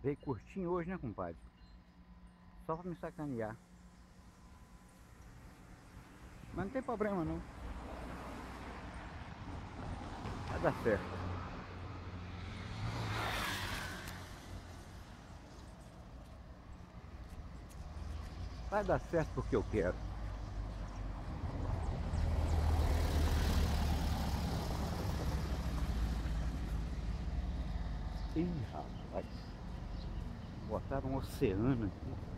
Veio curtinho hoje, né, compadre? Só pra me sacanear. Mas não tem problema não. Vai dar certo. Vai dar certo porque eu quero. Ih, rapaz. Botaram um oceano aqui.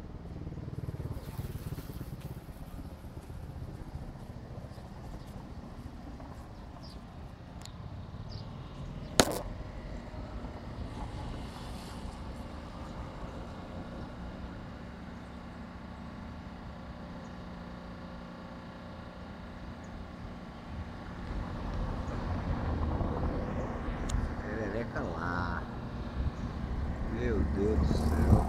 Perereca lá. Meu Deus do céu.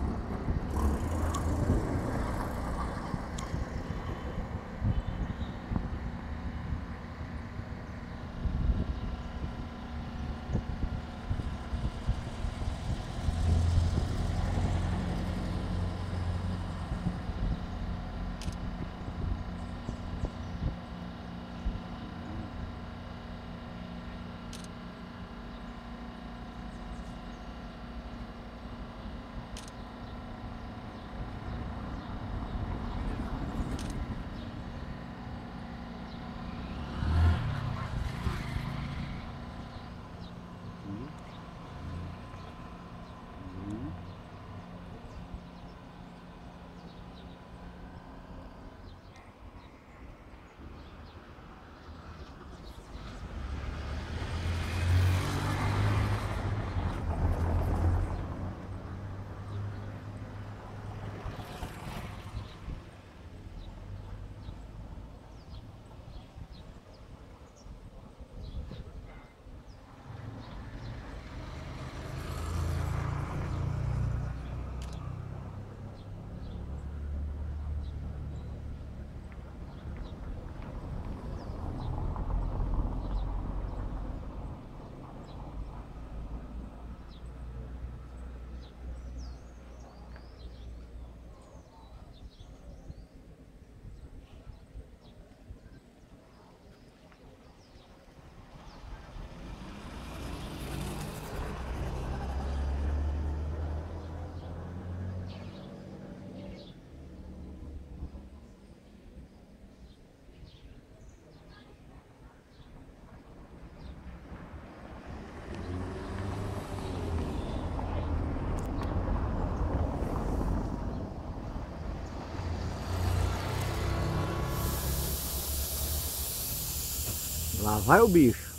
Lá vai o bicho.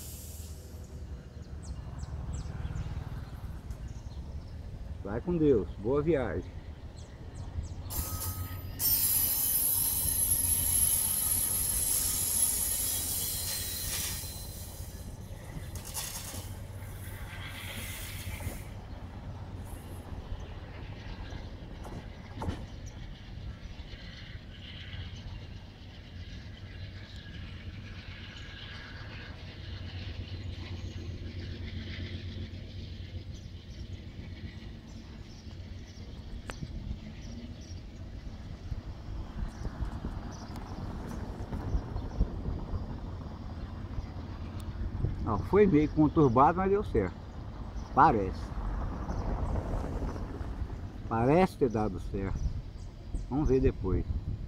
Vai com Deus. Boa viagem. Não, foi meio conturbado, mas deu certo. Parece. Parece ter dado certo. Vamos ver depois.